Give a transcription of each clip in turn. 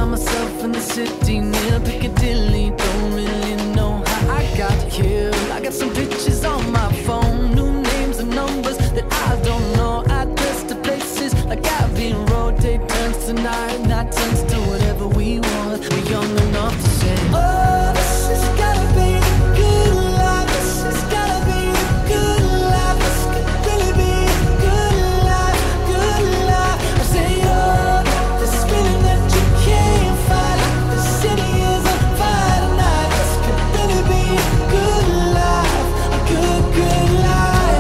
found myself in the city near Piccadilly. Don't really know how I got here. I got some pictures on my phone, new names and numbers that I don't know. Address to places like Abbey Road. Day turns to night, night turns to whatever we want. We're young enough to say, oh, this has gotta be the good life. This has gotta be the good life. This could really be the good life, good life. I say, oh, this feeling that you can't fight. The city is on fire tonight. This could really be a good life, a good, good life.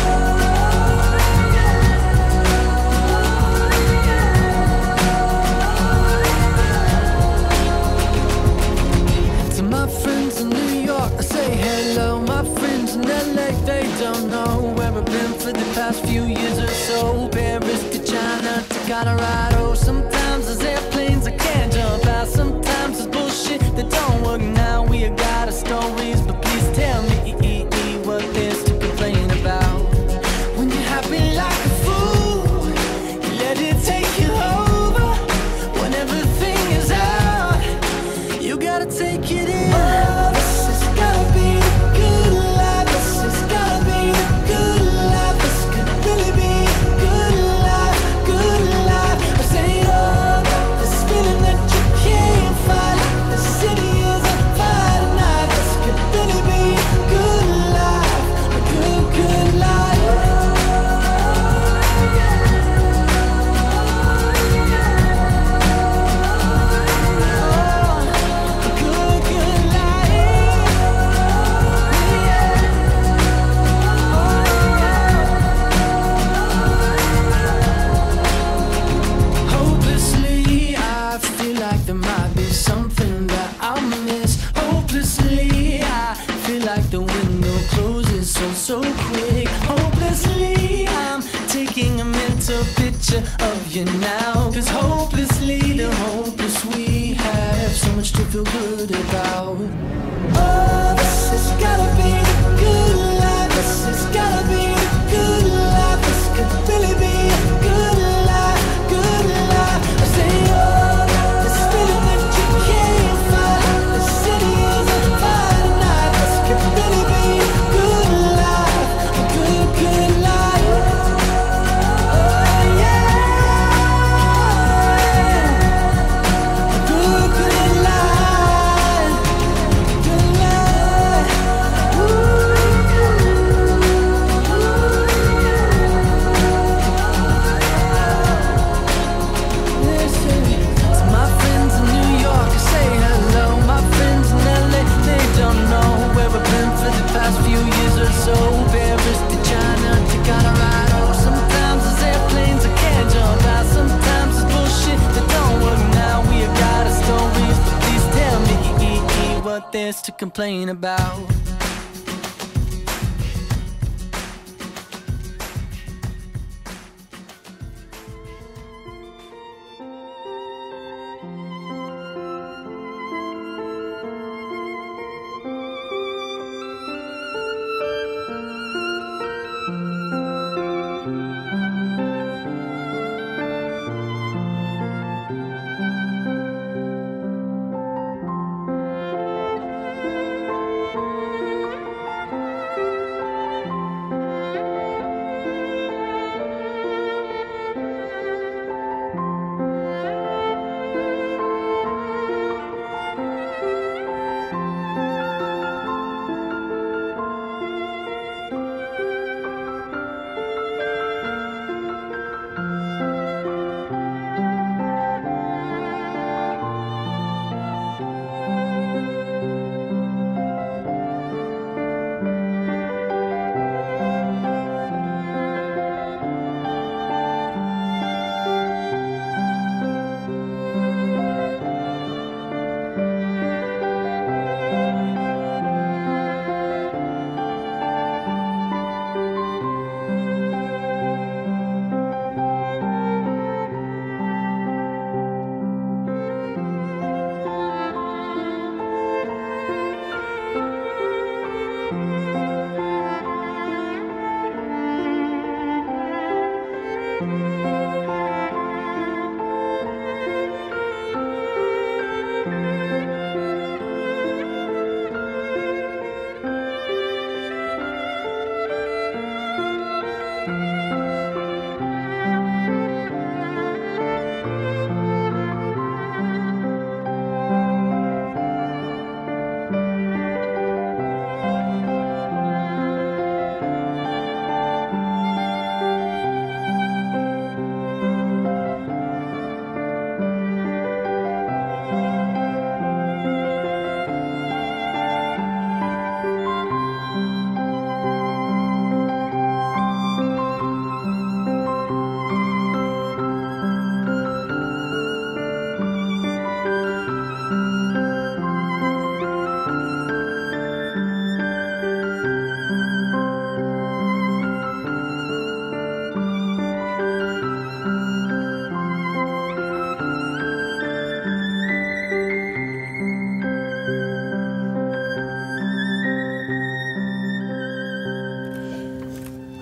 To my friends in New York, I say hello. My friends in LA, they don't know where I've been for the past few years or so. Paris to China to Colorado. Sometimes there's airplanes I can't jump out. Sometimes there's bullshit that don't work now. We got our stories, but please tell me what there's to complain about. When you're happy like a fool, you let it take you over. When everything is out, you gotta take it in. Oh, this has gotta be the good life. This has gotta be the good life. This could really be a good life, good life. I say, oh, this feeling that you can't fight. The city is on fire tonight. This could really be a good life, a good, good life. Hopelessly, I feel like there might be something that I'll miss. Hopelessly, I feel like the window closes so quick. Hopelessly, I'm taking a mental picture of you now. 'Cause hopelessly, the hopeless we have so much to feel good about. Oh, this has gotta be the good life. This has gotta be the good life. This could really be a good life, good life. I say, oh, this feeling that you can't fight. The city is on fire tonight. This could really be a good life, a good, good life. Oh, yeah, a good, good life, good life. Listen to my friends in New York, I say hello. My friends in LA, they don't know where I've been for the past few years or so. Paris to China to Colorado. Sometimes there's airplanes I can't jump out. Sometimes there's bullshit that don't work now. We got our stories, but please tell me what there's to complain about.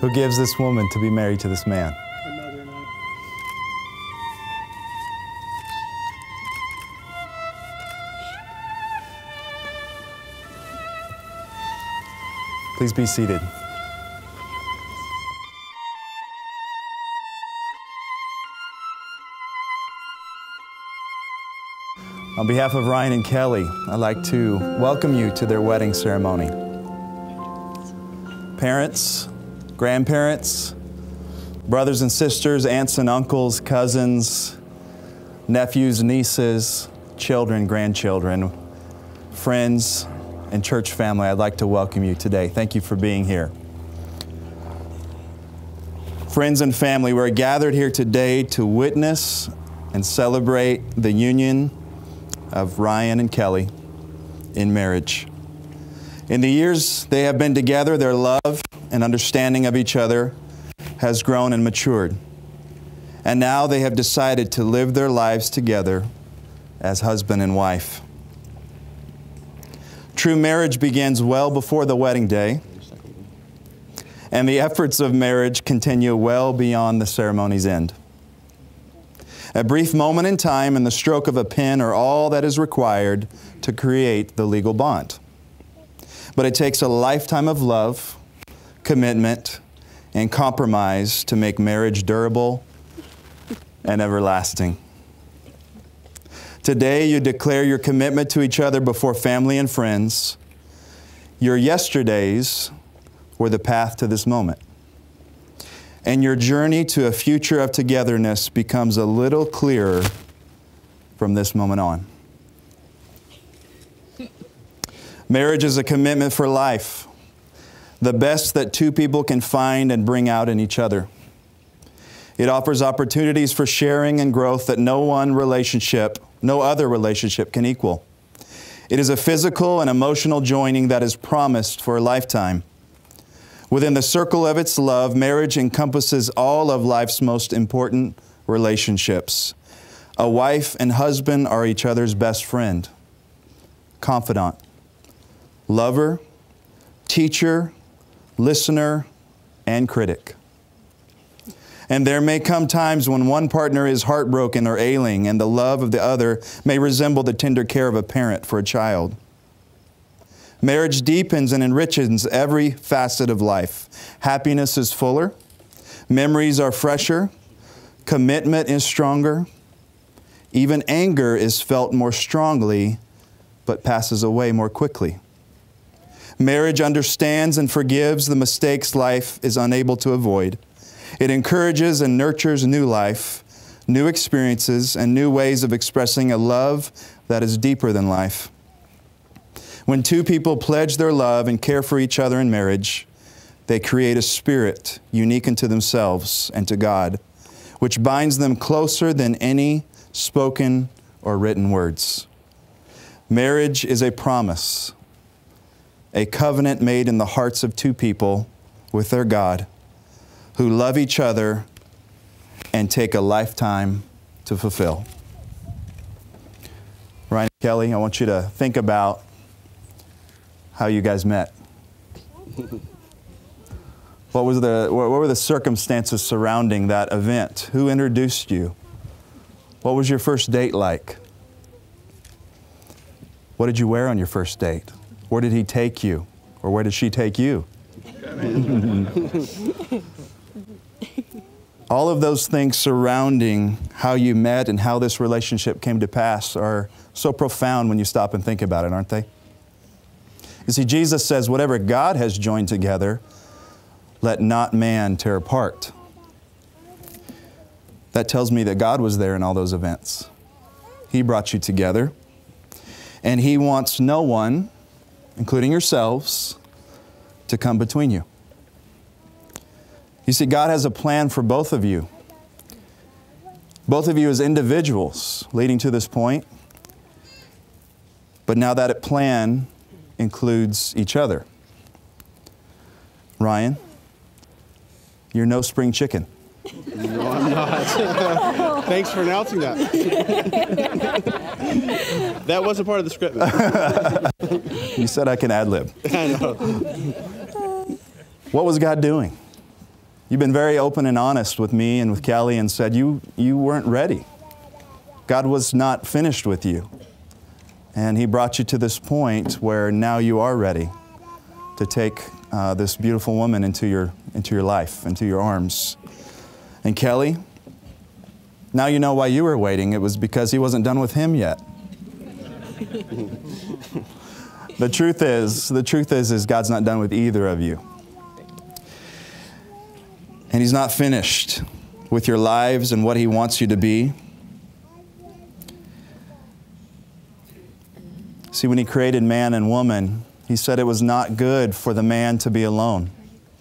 who gives this woman to be married to this man? Her mother and I. Please be seated. On behalf of Ryan and Kelley, I'd like to welcome you to their wedding ceremony. Parents, grandparents, brothers and sisters, aunts and uncles, cousins, nephews, nieces, children, grandchildren, friends, and church family, I'd like to welcome you today. Thank you for being here. Friends and family, we're gathered here today to witness and celebrate the union of Ryan and Kelley in marriage. In the years they have been together, their love and understanding of each other has grown and matured. And now they have decided to live their lives together as husband and wife. True marriage begins well before the wedding day, and the efforts of marriage continue well beyond the ceremony's end. A brief moment in time and the stroke of a pen are all that is required to create the legal bond. But it takes a lifetime of love, commitment, and compromise to make marriage durable and everlasting. Today, you declare your commitment to each other before family and friends. Your yesterdays were the path to this moment. And your journey to a future of togetherness becomes a little clearer from this moment on. Marriage is a commitment for life, the best that two people can find and bring out in each other. It offers opportunities for sharing and growth that no other relationship can equal. It is a physical and emotional joining that is promised for a lifetime. Within the circle of its love, marriage encompasses all of life's most important relationships. A wife and husband are each other's best friend, confidant, lover, teacher, listener, and critic. And there may come times when one partner is heartbroken or ailing, and the love of the other may resemble the tender care of a parent for a child. Marriage deepens and enriches every facet of life. Happiness is fuller, memories are fresher, commitment is stronger, even anger is felt more strongly, but passes away more quickly. Marriage understands and forgives the mistakes life is unable to avoid. It encourages and nurtures new life, new experiences, and new ways of expressing a love that is deeper than life. When two people pledge their love and care for each other in marriage, they create a spirit unique unto themselves and to God, which binds them closer than any spoken or written words. Marriage is a promise, a covenant made in the hearts of two people with their God, who love each other and take a lifetime to fulfill. Ryan and Kelley, I want you to think about how you guys met. What were the circumstances surrounding that event? Who introduced you? What was your first date like? What did you wear on your first date? Where did he take you? Or where did she take you? All of those things surrounding how you met and how this relationship came to pass are so profound when you stop and think about it, aren't they? You see, Jesus says, whatever God has joined together, let not man tear apart. That tells me that God was there in all those events. He brought you together, and He wants no one, including yourselves, to come between you. You see, God has a plan for both of you. Both of you as individuals leading to this point, but now that plan includes each other. Ryan, you're no spring chicken. No, I'm not. Thanks for announcing that. That wasn't part of the script. You said I can ad-lib. I know. What was God doing? You've been very open and honest with me and with Kelley and said you weren't ready. God was not finished with you. And He brought you to this point where now you are ready to take this beautiful woman into your life, into your arms. And Kelley, now you know why you were waiting. It was because He wasn't done with him yet. The truth is God's not done with either of you. And He's not finished with your lives and what He wants you to be. See, when He created man and woman, He said it was not good for the man to be alone.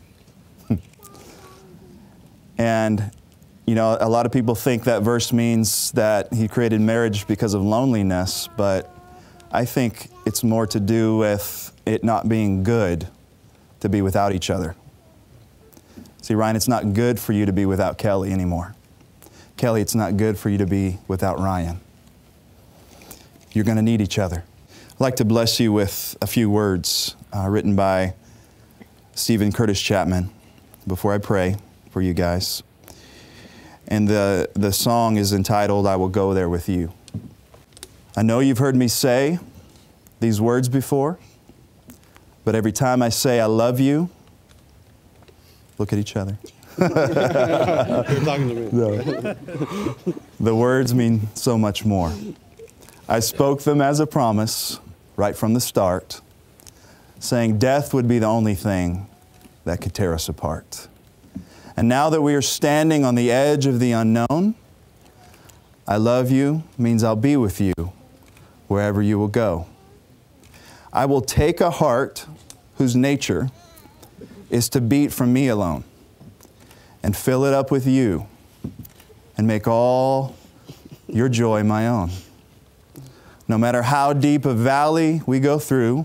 And, you know, a lot of people think that verse means that He created marriage because of loneliness, but I think it's more to do with it not being good to be without each other. See, Ryan, it's not good for you to be without Kelley anymore. Kelley, it's not good for you to be without Ryan. You're going to need each other. I'd like to bless you with a few words written by Stephen Curtis Chapman before I pray for you guys. And the song is entitled, I Will Go There With You. I know you've heard me say these words before, but every time I say I love you, look at each other. You're talking to me. No. The words mean so much more. I spoke them as a promise right from the start, saying death would be the only thing that could tear us apart. And now that we are standing on the edge of the unknown, I love you means I'll be with you wherever you will go. I will take a heart whose nature is to beat from me alone and fill it up with you and make all your joy my own. No matter how deep a valley we go through,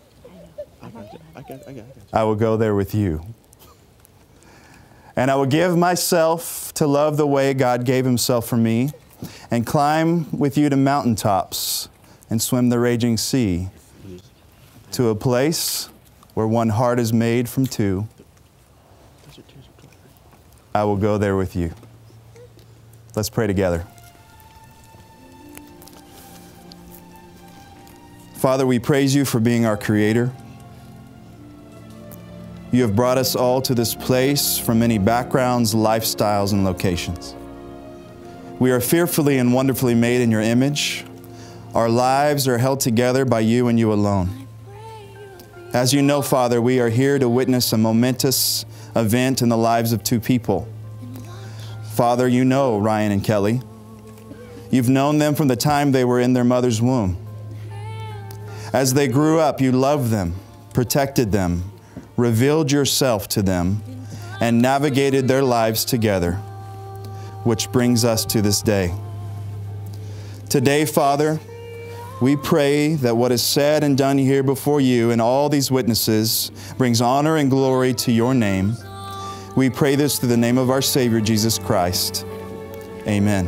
I will go there with you. And I will give myself to love the way God gave Himself for me and climb with you to mountaintops and swim the raging sea to a place where one heart is made from two. I will go there with you. Let's pray together. Father, we praise you for being our Creator. You have brought us all to this place from many backgrounds, lifestyles, and locations. We are fearfully and wonderfully made in your image. Our lives are held together by you and you alone. As you know, Father, we are here to witness a momentous event in the lives of two people. Father, you know Ryan and Kelley. You've known them from the time they were in their mother's womb. As they grew up, you loved them, protected them, revealed yourself to them, and navigated their lives together, which brings us to this day. Today, Father, we pray that what is said and done here before you and all these witnesses brings honor and glory to your name. We pray this through the name of our Savior, Jesus Christ. Amen.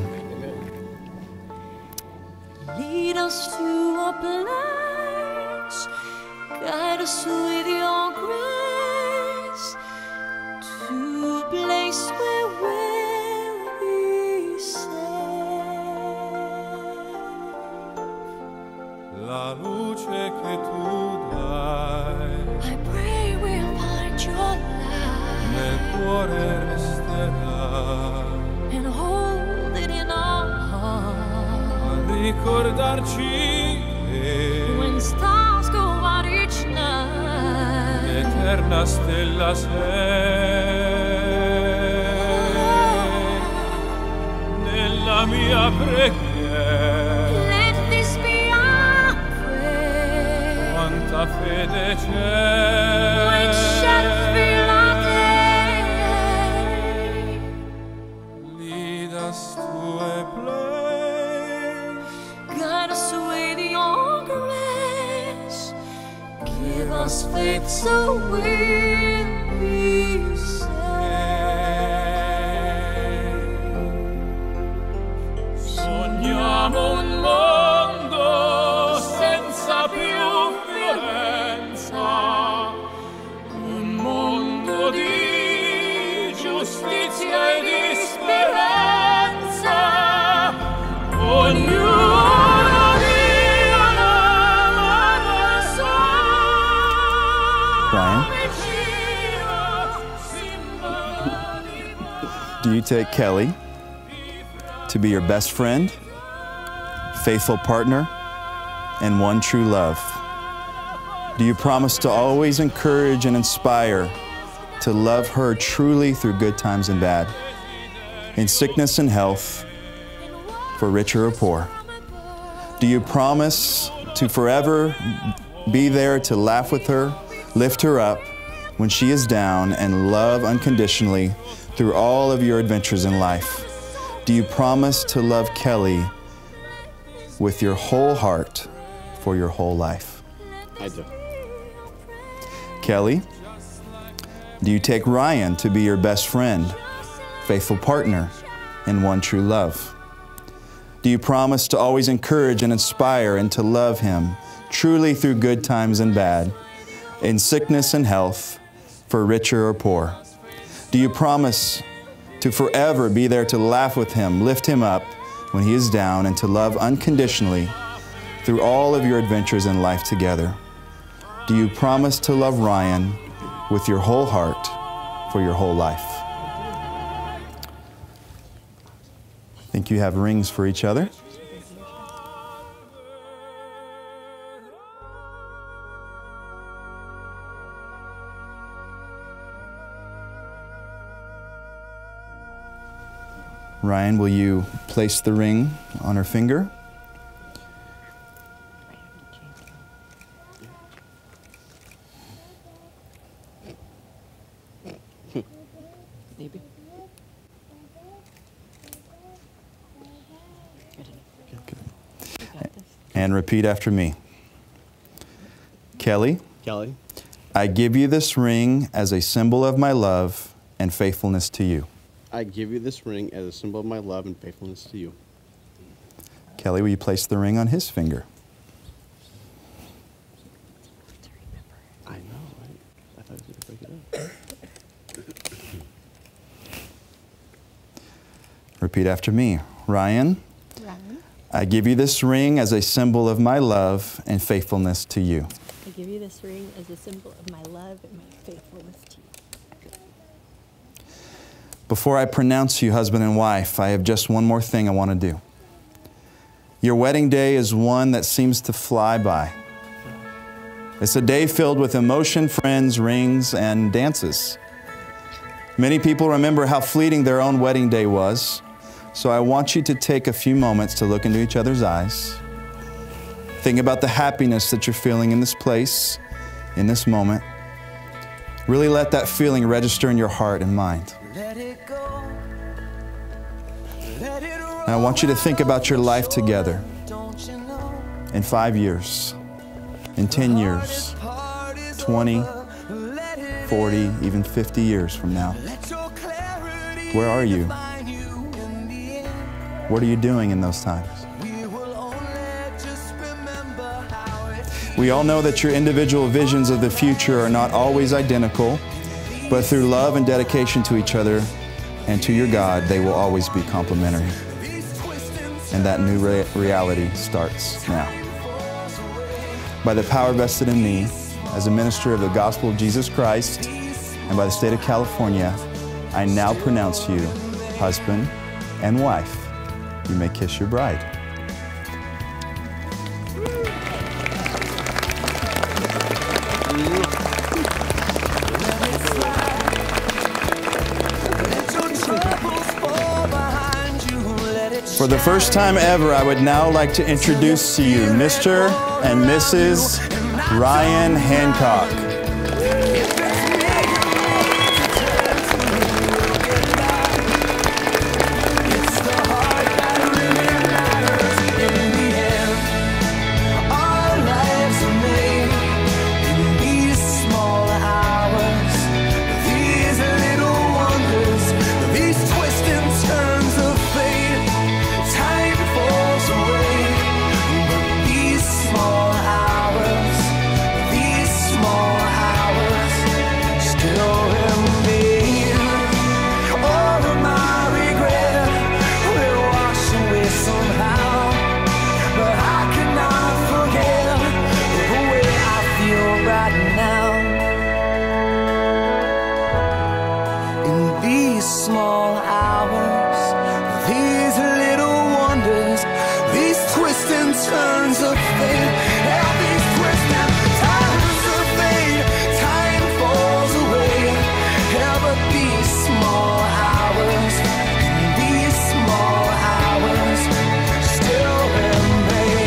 Lead us to a place, guide us with your grace, to a place where we'll be safe. La luce che tu dai I pray we'll find your light nel cuore resterà and hold it in our heart. a ricordarci che When stars go out each night, l'eterna stella sei nella mia preghiera. let this be our prayer. Quanta fede c'è When shadows fill our day, lead us to a place, guide us with your grace. Give us faith so we'll be saved. sogniamo un mondo senza più violenza, un mondo di giustizia do you take Kelley to be your best friend, faithful partner, and one true love? Do you promise to always encourage and inspire, to love her truly through good times and bad, in sickness and health, for richer or poor? Do you promise to forever be there to laugh with her, lift her up when she is down, and love unconditionally through all of your adventures in life? Do you promise to love Kelley with your whole heart for your whole life? I do. Kelley, do you take Ryan to be your best friend, faithful partner, and one true love? Do you promise to always encourage and inspire and to love him truly through good times and bad, in sickness and health, for richer or poor? Do you promise to forever be there to laugh with him, lift him up when he is down, and to love unconditionally through all of your adventures in life together? Do you promise to love Ryan with your whole heart for your whole life? Think you have rings for each other? Ryan, will you place the ring on her finger? Maybe. And repeat after me. Kelley, Kelley, I give you this ring as a symbol of my love and faithfulness to you. I give you this ring as a symbol of my love and faithfulness to you. Kelley, will you place the ring on his finger? I know, right? I thought I was going to break it up. Repeat after me. Ryan, Ryan, I give you this ring as a symbol of my love and faithfulness to you. I give you this ring as a symbol of my love and my faithfulness to you. Before I pronounce you husband and wife, I have just one more thing I want to do. Your wedding day is one that seems to fly by. It's a day filled with emotion, friends, rings, and dances. Many people remember how fleeting their own wedding day was, so I want you to take a few moments to look into each other's eyes. Think about the happiness that you're feeling in this place, in this moment. Really let that feeling register in your heart and mind. Let it go. Let it roll. And I want you to think about your life together Don't you know? in 5 years, in 10 years, 20, 40, even 50 years from now. Where are you? What are you doing in those times? We all know that your individual visions of the future are not always identical, but through love and dedication to each other and to your God, they will always be complementary. And that new reality starts now. By the power vested in me as a minister of the gospel of Jesus Christ and by the state of California, I now pronounce you husband and wife. You may kiss your bride. For the first time ever, I would now like to introduce to you Mr. and Mrs. Ryan Hancock. Small turns of fate, all these twists and turns of fate. Time falls away, yeah, but these small hours, these small hours still remain.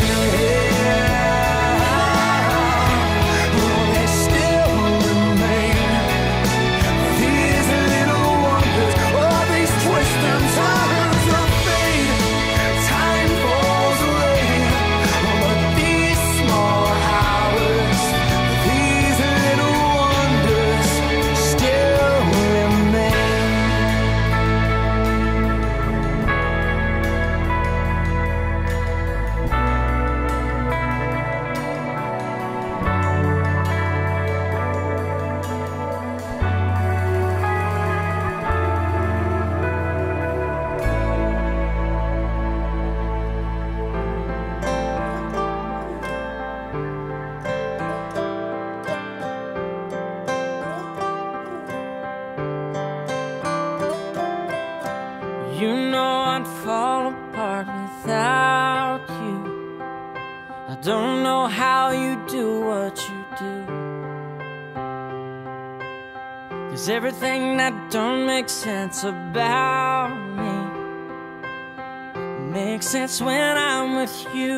Oh, they still remain. These little wonders, all these twists and turns of fate. Time falls away, but these small hours, these little wonders still remain. You know I'd fall apart without you. I don't know how you do what you do, 'cause everything that don't make sense about me makes sense when I'm with you.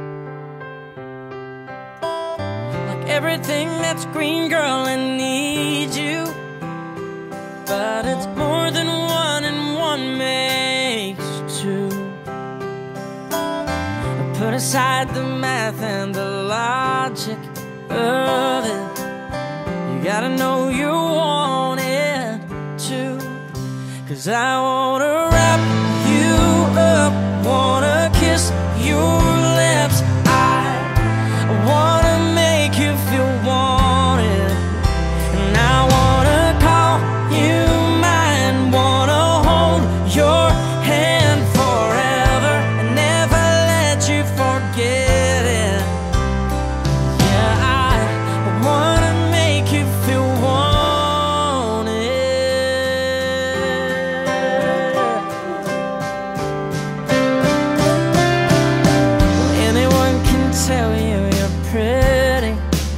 Like everything that's green, girl, I need you, but it's more than one and one makes two. Put aside the math and the logic of it. You gotta know you want it too, 'cause I wanna wrap you up, wanna kiss your lips. I wanna make you feel wanted, and I wanna call you mine, wanna hold your hand forever and never let you forget it. Yeah, I wanna make you feel wanted. Anyone can tell you you're pretty,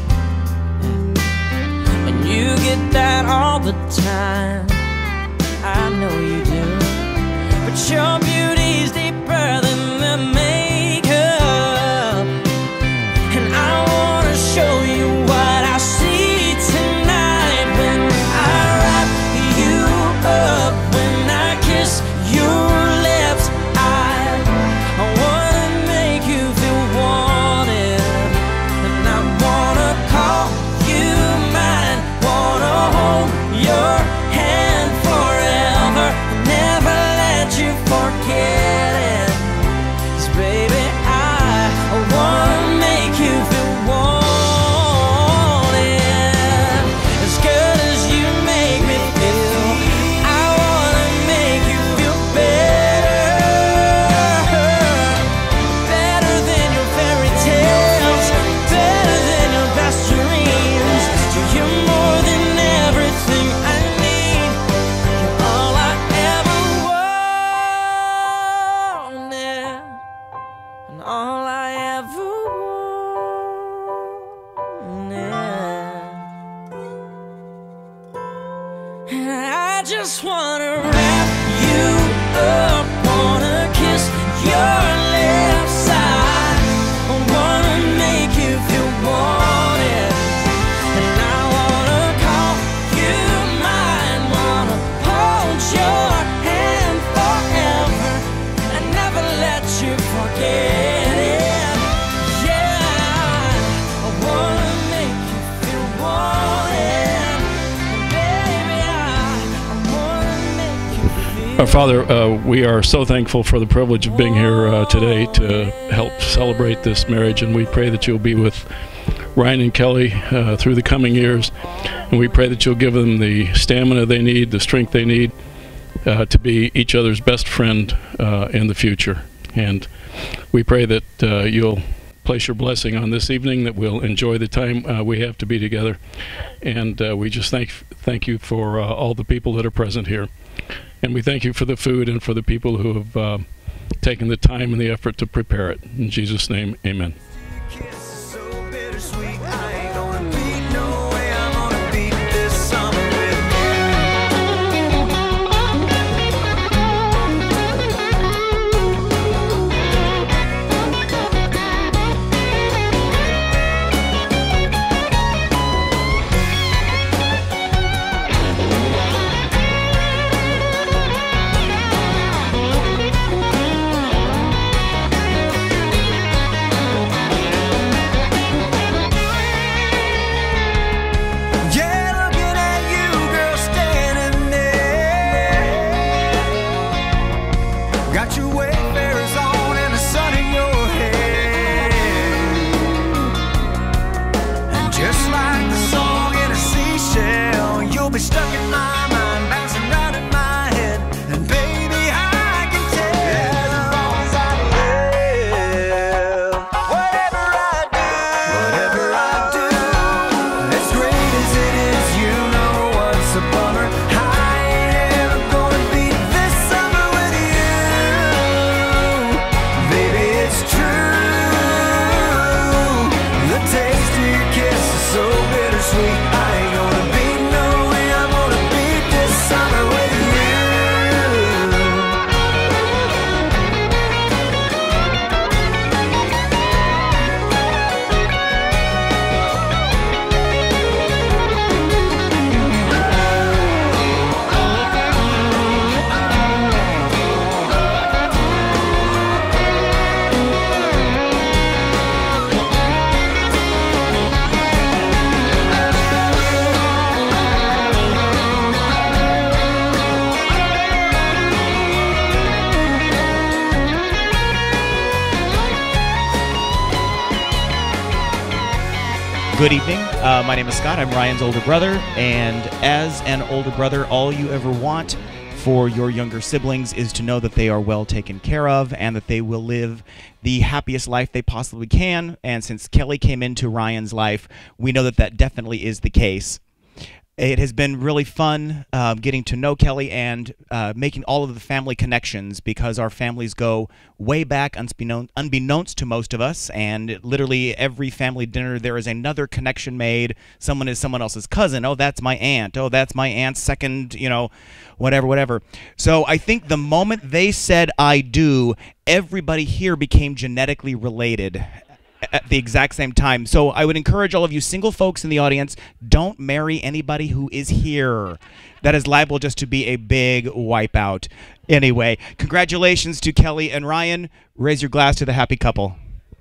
and you get that all the time. I know you do, but your beauty's deeper than the makeup, and I wanna show you what I see tonight when I wrap you up, when I kiss your lips. I wanna make you feel wanted, and I wanna call you mine, wanna hold your hand forever, never let you forget it. 'Cause baby, I wanna make you feel wanted, as good as you make me feel. I wanna make you feel better, better than your fairy tales, better than your best dreams. You're more than everything I need. You're all I ever wanted, and all I ever wanted. And I just wanna wrap you up, wanna kiss your lips. I wanna make you feel wanted, and I wanna call you mine, wanna hold your hand forever and never let you forget it. Yeah, I wanna make you feel wanted, and baby, I wanna make you feel. Our Father, we are so thankful for the privilege of being here today to help celebrate this marriage, and we pray that you'll be with Ryan and Kelley through the coming years, and we pray that you'll give them the stamina they need, the strength they need to be each other's best friend in the future. And we pray that you'll place your blessing on this evening, that we'll enjoy the time we have to be together, and we just thank you for all the people that are present here. And we thank you for the food and for the people who have taking the time and the effort to prepare it. In Jesus' name, amen. Kiss is so bittersweet. I ain't gonna beat, no way I'm gonna beat this summer with yeah, looking at you, girl, standing there. Got your Wayfarers on and the sun in your hair. And just like the song in a seashell, you'll be stuck in my mind, bouncing round in my head. And baby, I can tell as long as I live, whatever I do, as great as it is, you know what's a bummer. I ain't ever gonna beat this summer with you. Baby, it's true. The taste of your kiss is so bittersweet. I ain't gonna beat, no way I'm gonna beat this summer with you. Good evening. My name is Scott. I'm Ryan's older brother, and as an older brother, all you ever want for your younger siblings is to know that they are well taken care of and that they will live the happiest life they possibly can. And since Kelley came into Ryan's life, we know that that definitely is the case. It has been really fun getting to know Kelley and making all of the family connections, because our families go way back, unbeknownst to most of us, and literally every family dinner there is another connection made. Someone is someone else's cousin. Oh, that's my aunt. Oh, that's my aunt's second, whatever. So I think the moment they said I do, everybody here became genetically related at the exact same time. So I would encourage all of you single folks in the audience, don't marry anybody who is here. That is liable just to be a big wipeout. Anyway, congratulations to Kelley and Ryan. Raise your glass to the happy couple.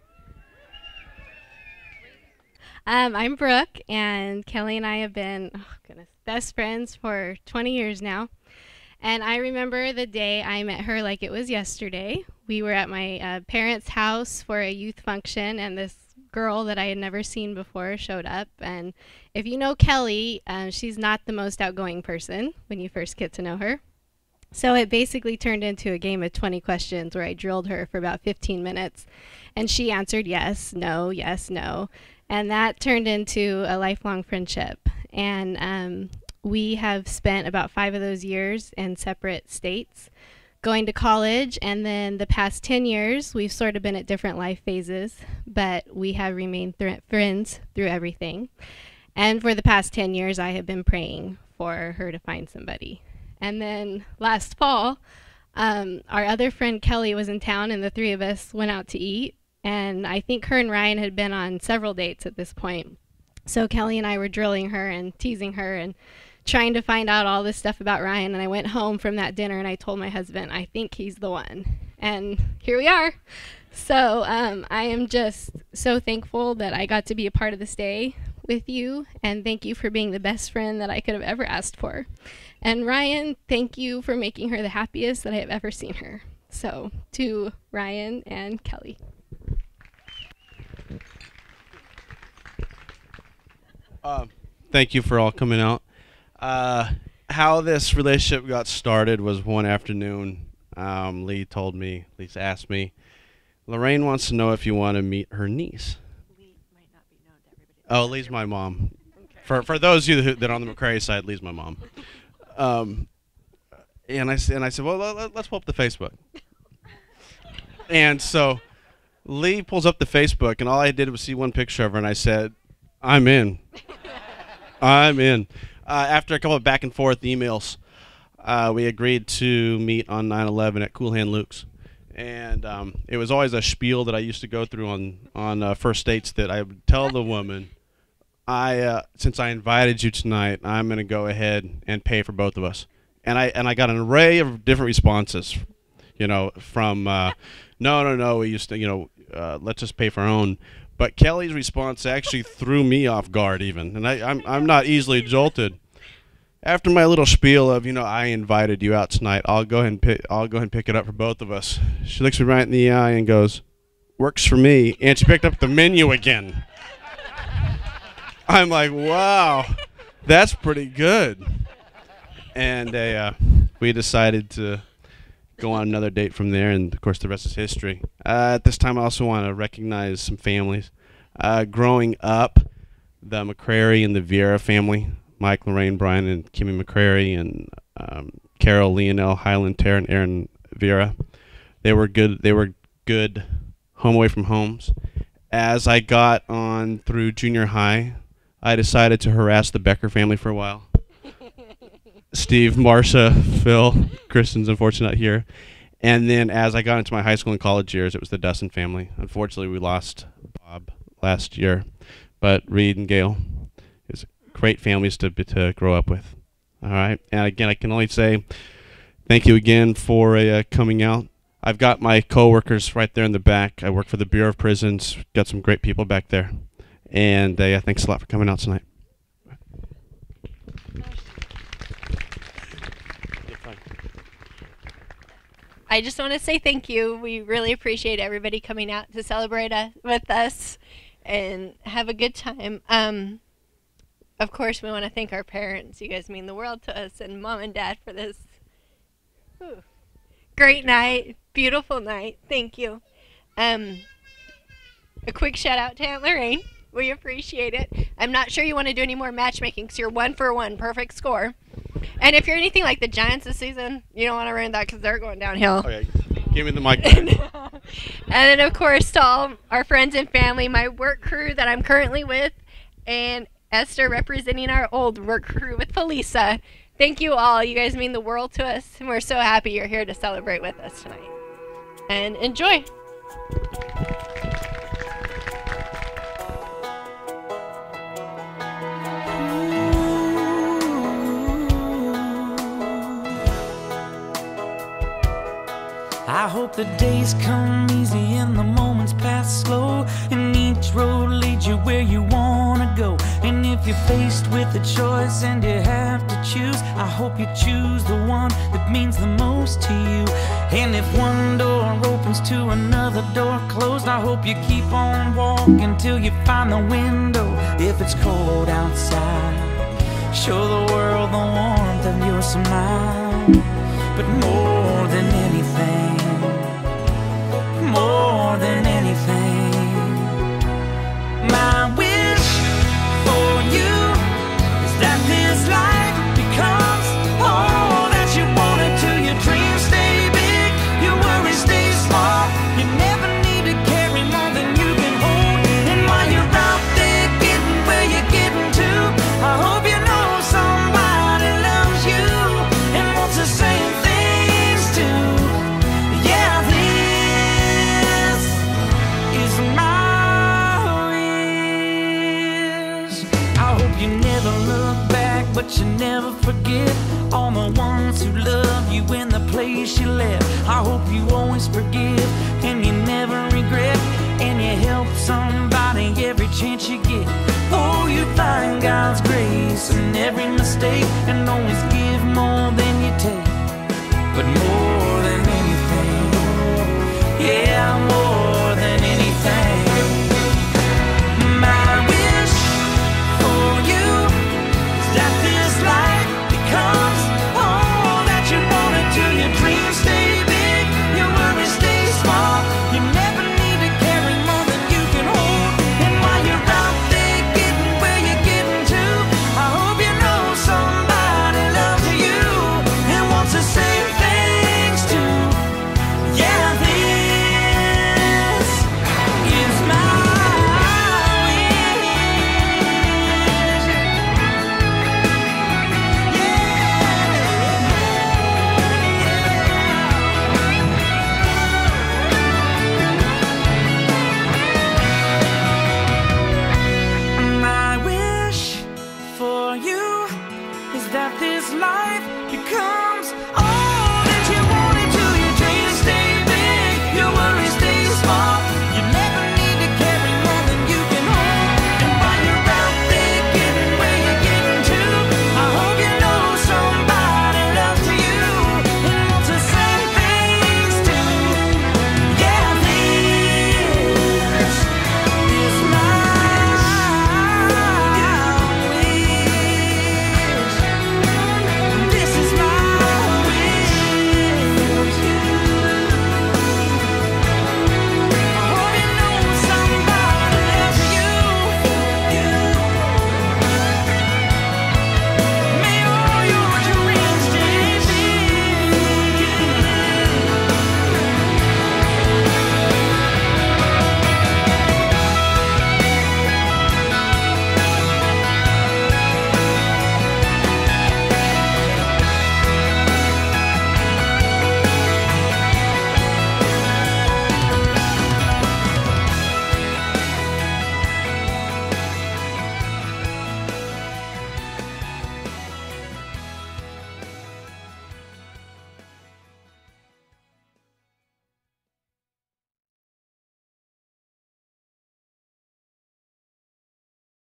I'm Brooke, and Kelley and I have been, best friends for 20 years now. And I remember the day I met her like it was yesterday. We were at my parents' house for a youth function, and this girl that I had never seen before showed up. And if you know Kelley, she's not the most outgoing person when you first get to know her. So it basically turned into a game of 20 questions where I drilled her for about 15 minutes. And she answered yes, no, yes, no. And that turned into a lifelong friendship. And we have spent about 5 of those years in separate states, going to college, and then the past 10 years, we've sort of been at different life phases, but we have remained friends through everything. And for the past 10 years, I have been praying for her to find somebody. And then last fall, our other friend Kelley was in town, and the 3 of us went out to eat, and I think her and Ryan had been on several dates at this point. So Kelley and I were drilling her and teasing her and trying to find out all this stuff about Ryan, and I went home from that dinner and I told my husband, I think he's the one. And here we are. So I am just so thankful that I got to be a part of this day with you, and thank you for being the best friend that I could have ever asked for. And Ryan, thank you for making her the happiest that I have ever seen her. So to Ryan and Kelley. Thank you for all coming out. How this relationship got started was one afternoon. Lee asked me, Lorraine wants to know if you want to meet her niece. Lee might not be known to everybody. Oh, Lee's my mom. Okay. For those of you that are on the McCrary side, Lee's my mom. And I said, well, let's pull up the Facebook. And so Lee pulls up the Facebook, and all I did was see one picture of her, and I said, I'm in. I'm in. After a couple of back and forth emails, we agreed to meet on 9/11 at Cool Hand Luke's. And it was always a spiel that I used to go through on first dates that I would tell the woman, since I invited you tonight, I'm going to go ahead and pay for both of us. And I got an array of different responses, from no, we used to, let's just pay for our own. But Kelley's response actually threw me off guard even, and I'm not easily jolted. After my little spiel of, I invited you out tonight, I'll go ahead and pick it up for both of us. She looks me right in the eye and goes, works for me, and she picked up the menu again. I'm like, wow, that's pretty good. And we decided to go on another date from there, and of course the rest is history. At this time, I also want to recognize some families. Growing up, the McCrary and the Vieira family, Mike, Lorraine, Brian, and Kimmy McCrary, and Carol, Leonel, Highland, Tara, and Aaron Vieira. They were good home away from homes. As I got on through junior high, I decided to harass the Becker family for a while. Steve, Marcia, Phil, Kristen's unfortunately not here. And then as I got into my high school and college years, it was the Dustin family. Unfortunately, we lost Bob last year, but Reed and Gail is great families to grow up with. All right. And again, I can only say thank you again for coming out. I've got my coworkers right there in the back. I work for the Bureau of Prisons. Got some great people back there. And thanks a lot for coming out tonight. I just want to say thank you. We really appreciate everybody coming out to celebrate with us and have a good time. Of course, we want to thank our parents. You guys mean the world to us, and Mom and Dad for this great night, beautiful night. Thank you. A quick shout out to Aunt Lorraine. We appreciate it. I'm not sure you want to do any more matchmaking because you're 1 for 1, perfect score. And if you're anything like the Giants this season, you don't want to ruin that because they're going downhill. Okay, give me the mic. And then, of course, to all our friends and family, my work crew that I'm currently with, and Esther representing our old work crew with Felisa. Thank you all. You guys mean the world to us, and we're so happy you're here to celebrate with us tonight. And enjoy. I hope the days come easy and the moments pass slow, and each road leads you where you wanna go. And if you're faced with a choice and you have to choose, I hope you choose the one that means the most to you. And if one door opens to another door closed, I hope you keep on walking till you find the window. If it's cold outside, show the world the warmth of your smile. But more than anything, more than anything, my wish for you is that this life becomes all that you want it to. Your dreams stay big, your worries stay small. You never need to carry more than you can hold. And while you're out there getting where you're getting to, I hope you know somebody loves you and wants the same things too. Yeah, this is my wish. I hope you never look back, but you never forget all the ones who love you in the place you left. I hope you always forgive and you never regret, and you help somebody every chance you get. Oh, you find God's grace in every mistake, and always give more than you take. But more